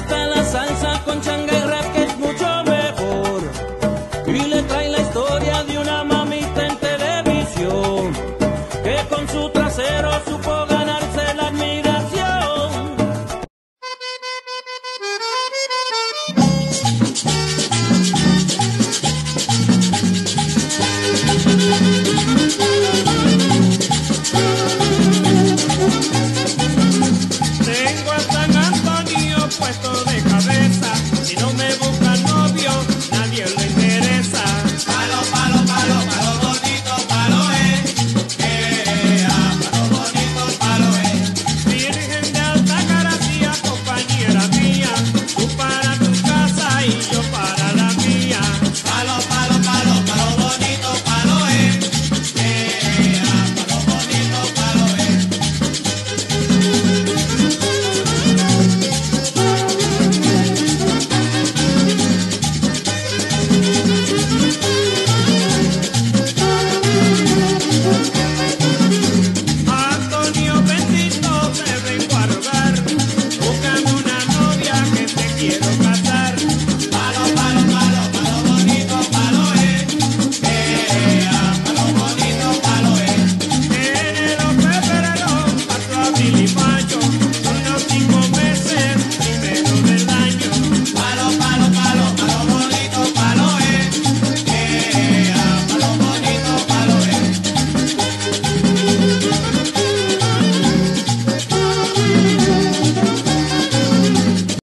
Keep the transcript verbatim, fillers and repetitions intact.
canta la salsa con changa y rap que es mucho mejor. Y le trae la historia de una mamita en televisión que con su trasero supo ganarse la admiración. Tengo a San Antonio puesto de cabeza, si no me busca novio, nadie le interesa. Palo, palo, palo, palo bonito, palo es, eh, ah, palo bonito, palo es. Virgen de alta garantía, compañera mía, tú para tu casa y yo para la mía. Palo, palo, palo, palo bonito, palo es, eh, ah, palo bonito, palo es. Antonio bendito, te vengo a rogar, búscame una novia que te quiero casar.